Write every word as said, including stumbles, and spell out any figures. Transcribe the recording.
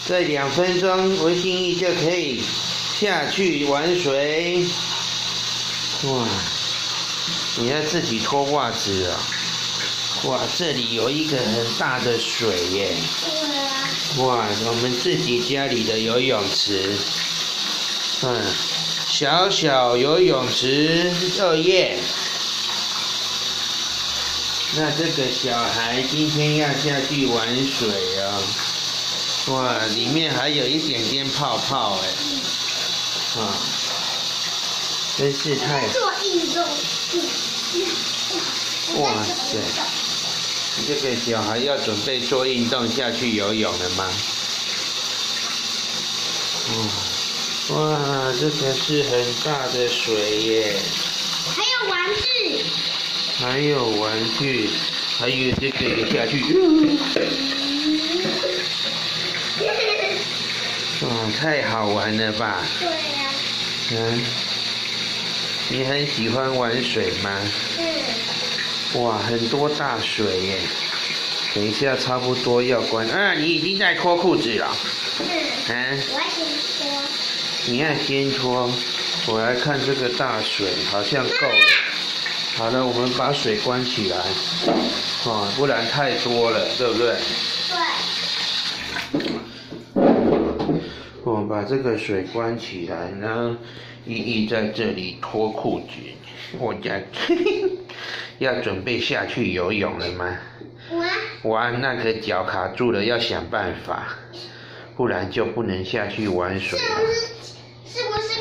在两分钟，文心怡就可以下去玩水。哇！你要自己脱袜子啊！哇，这里有一个很大的水耶！哇，我们自己家里的游泳池，嗯，小小游泳池作业。那这个小孩今天要下去玩水哦。哇，里面还有一点点泡泡哎，啊，真是太…… 做运动。 哇塞，这个小孩要准备做运动下去游泳了吗？哇哇，这个是很大的水耶！ 还有玩具。 还有玩具，还有这个也下去。哇，太好玩了吧？ 对呀、啊。 嗯，你很喜欢玩水吗？ 嗯。 哇，很多大水耶！等一下差不多要关啊，你已经在脱裤子了。 嗯。 嗯。 我要先脱。 你要先脱，我来看这个大水，好像够了。好了，我们把水关起来，哦，不然太多了，对不对？ 对。 我们把这个水关起来，然后依依在这里脱裤子。我家要准备下去游泳了吗？ 我。 哇，那个脚卡住了，要想办法，不然就不能下去玩水了。 是不是？是不是